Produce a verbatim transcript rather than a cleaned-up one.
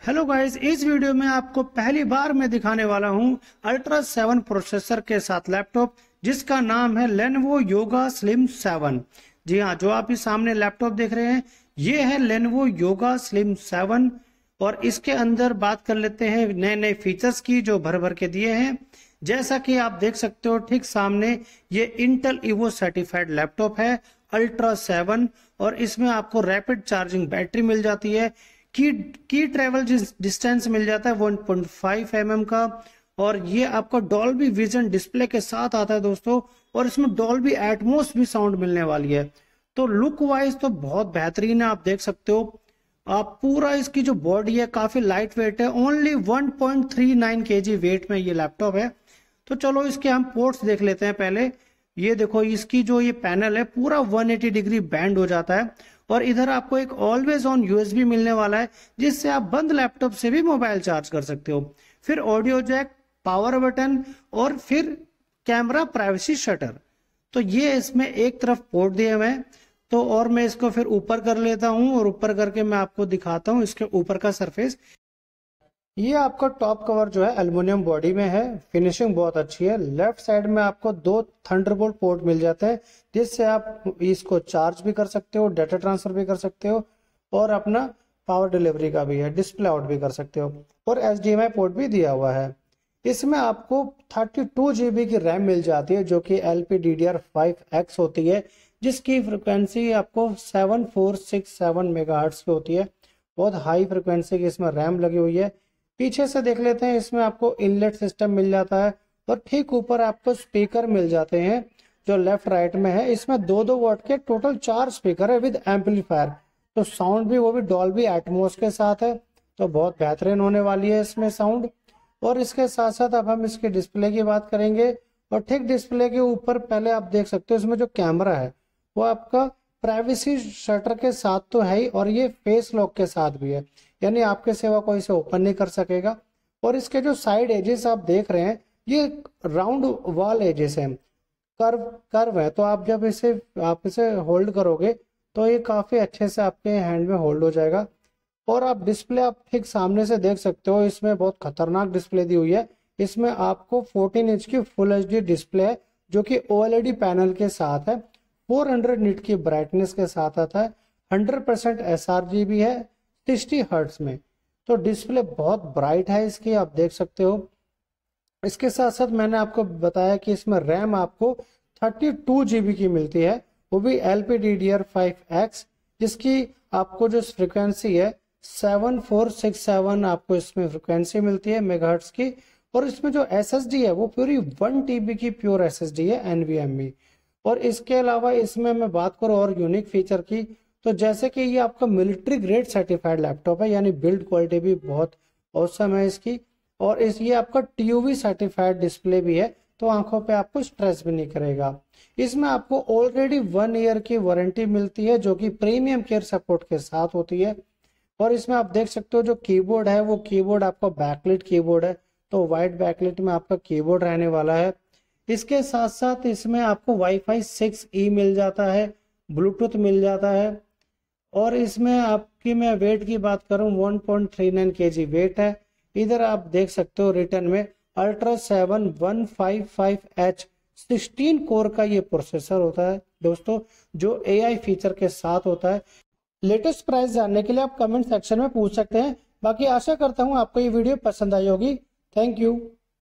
Hello guys, इस video में आपको पहली बार मैं दिखाने वाला हूं अल्ट्रा सेवन प्रोसेसर के साथ लैपटॉप जिसका नाम है लेनोवो योगा स्लिम सेवन। जी हाँ, जो आप इस सामने लैपटॉप देख रहे हैं ये है लेनोवो योगा स्लिम सेवन। और इसके अंदर बात कर लेते हैं नए नए फीचर्स की जो भर भर के दिए हैं। जैसा कि आप देख सकते हो ठीक सामने ये इंटेल इवो सर्टिफाइड लैपटॉप है अल्ट्रा सेवन, और इसमें आपको रैपिड चार्जिंग बैटरी मिल जाती है। की की ट्रेवल डिस्टेंस मिल जाता है one point five M M का, और ये आपका डॉल्बी विजन डिस्प्ले के साथ आता है दोस्तों, और इसमें डॉल्बी एटमॉस भी साउंड मिलने वाली है। तो लुक वाइज तो बहुत बेहतरीन है, आप देख सकते हो। आप पूरा इसकी जो बॉडी है काफी लाइट वेट है, only one point three nine KG weight में ये लैपटॉप है। तो चलो इसके हम पोर्ट्स देख लेते हैं पहले। ये देखो इसकी जो ये पैनल है पूरा वन एटी डिग्री बैंड हो जाता है, और इधर आपको एक ऑलवेज ऑन यूएसबी मिलने वाला है जिससे आप बंद लैपटॉप से भी मोबाइल चार्ज कर सकते हो। फिर ऑडियो जैक, पावर बटन, और फिर कैमरा प्राइवेसी शटर। तो ये इसमें एक तरफ पोर्ट दिए हुए हैं। तो और मैं इसको फिर ऊपर कर लेता हूं, और ऊपर करके मैं आपको दिखाता हूं इसके ऊपर का सरफेस। ये आपका टॉप कवर जो है एल्युमिनियम बॉडी में है, फिनिशिंग बहुत अच्छी है। लेफ्ट साइड में आपको दो थंडरबोल्ट पोर्ट मिल जाते हैं जिससे आप इसको चार्ज भी कर सकते हो, डाटा ट्रांसफर भी कर सकते हो, और अपना पावर डिलीवरी का भी है, डिस्प्ले आउट भी कर सकते हो। और H D M I port भी दिया हुआ है। इसमें आपको थर्टी टू जीबी की रैम मिल जाती है जो कि L P D D R five X होती है, जिसकी फ्रिक्वेंसी आपको seven four six seven megahertz की होती है। बहुत हाई फ्रिक्वेंसी की इसमें रैम लगी हुई है। पीछे से देख लेते हैं, इसमें आपको इनलेट सिस्टम मिल जाता है, और ठीक ऊपर आपको स्पीकर मिल जाते हैं जो लेफ्ट राइट में है। इसमें दो दो वॉट के टोटल चार स्पीकर है विद एम्पलीफायर। तो साउंड भी वो भी डॉल्बी एटमॉस के साथ है, तो बहुत बेहतरीन होने वाली है इसमें साउंड। और इसके साथ साथ अब हम इसके डिस्प्ले की बात करेंगे। और ठीक डिस्प्ले के ऊपर पहले आप देख सकते हो इसमें जो कैमरा है वो आपका प्राइवेसी शटर के साथ तो है ही, और ये फेस लॉक के साथ भी है, यानी आपके सिवा कोई इसे ओपन नहीं कर सकेगा। और इसके जो साइड एजेस आप देख रहे हैं ये राउंड वॉल एजेस हैं, कर्व कर्व है। तो आप जब इसे आप इसे होल्ड करोगे तो ये काफी अच्छे से आपके हैंड में होल्ड हो जाएगा। और आप डिस्प्ले आप ठीक सामने से देख सकते हो, इसमें बहुत खतरनाक डिस्प्ले दी हुई है। इसमें आपको फोर्टीन इंच की फुल एच डी डिस्प्ले है जो कि O L E D panel के साथ है। फोर हंड्रेड निट की ब्राइटनेस के साथ आता है। Hundred percent S R G भी है सिक्सटी हर्ट्ज में। तो डिस्प्ले बहुत ब्राइट है इसकी, आप देख सकते हो। इसके साथ साथ मैंने आपको बताया कि इसमें रैम आपको थर्टी टू जीबी की मिलती है, वो भी L P D D R five X, जिसकी आपको जो फ्रिक्वेंसी है सेवन फोर सिक्स सेवन आपको इसमें फ्रिक्वेंसी मिलती है मेगाहर्ट्ज की। और इसमें जो एस एस डी है वो पूरी वन टीबी की प्योर एस एस डी है एन वी एम ई। और इसके अलावा इसमें मैं बात करूँ और यूनिक फीचर की, तो जैसे कि ये आपका मिलिट्री ग्रेड सर्टिफाइड लैपटॉप है, यानी बिल्ड क्वालिटी भी बहुत औसम है इसकी। और इस ये आपका T U V certified display भी है, तो आंखों पे आपको स्ट्रेस भी नहीं करेगा। इसमें आपको ऑलरेडी वन ईयर की वारंटी मिलती है जो कि प्रीमियम केयर सपोर्ट के साथ होती है। और इसमें आप देख सकते हो जो कीबोर्ड है वो कीबोर्ड आपका बैकलिट कीबोर्ड है, तो वाइट बैकलिट में आपका कीबोर्ड रहने वाला है। इसके साथ साथ इसमें आपको वाईफाई सिक्स ई मिल जाता है, ब्लूटूथ मिल जाता है। और इसमें आपकी मैं वेट की बात करूं one point three nine KG weight है। इधर आप देख सकते हो रिटर्न में ultra seven one five five H sixteen core का ये प्रोसेसर होता है दोस्तों, जो ए आई फीचर के साथ होता है। लेटेस्ट प्राइस जानने के लिए आप कमेंट सेक्शन में पूछ सकते हैं। बाकी आशा करता हूं आपको ये वीडियो पसंद आई होगी। Thank you.